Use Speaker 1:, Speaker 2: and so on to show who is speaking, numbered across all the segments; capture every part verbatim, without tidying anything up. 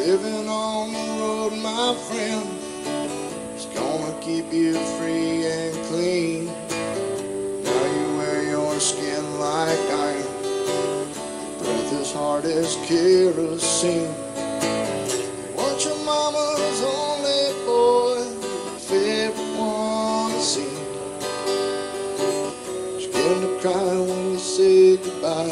Speaker 1: Living on the road, my friend, is gonna keep you free and clean. Now you wear your skin like iron, your breath as hard as kerosene. You weren't your mama's only boy, your favorite one to see. She's getting to cry when you say goodbye.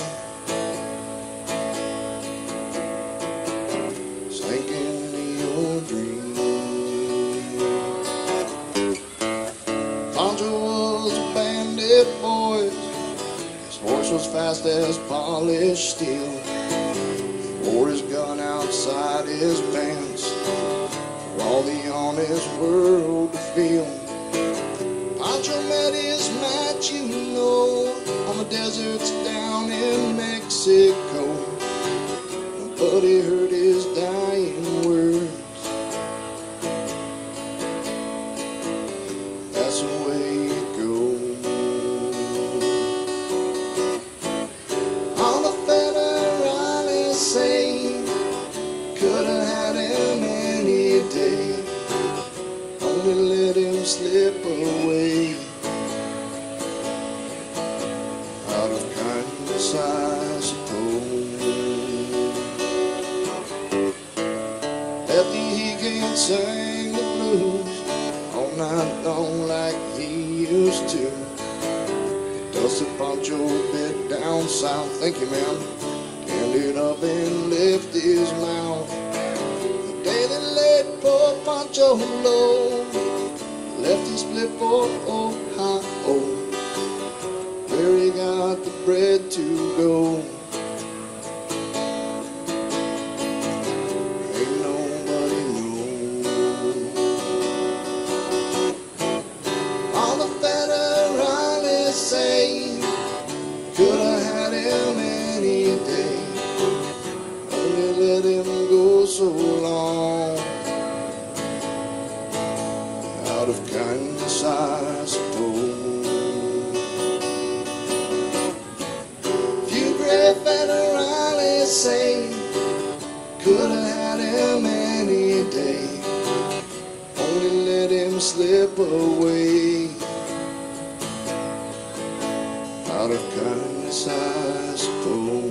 Speaker 1: Pancho was a bandit, boys. His horse was fast as polished steel. He wore his gun outside his pants for all the honest world to feel. Pancho met his match, you know, on the deserts down in Mexico. Nobody heard his dying words. That's the way it goes. All the federales say could have had him any day, only let him slip away. Out of kindness, I suppose. Lefty, he can't sing the blues all night long like he used to. Dusted Pancho a bit down south, thank you ma'am, ended up in Lefty's mouth. The day they laid poor Pancho low, Lefty split for Ohio, where he got the bread to go. Could have had him any day, only let him go so long. Out of kindness, I suppose. Few great federales say could have had him any day, only let him slip away. Out of kindness, I suppose.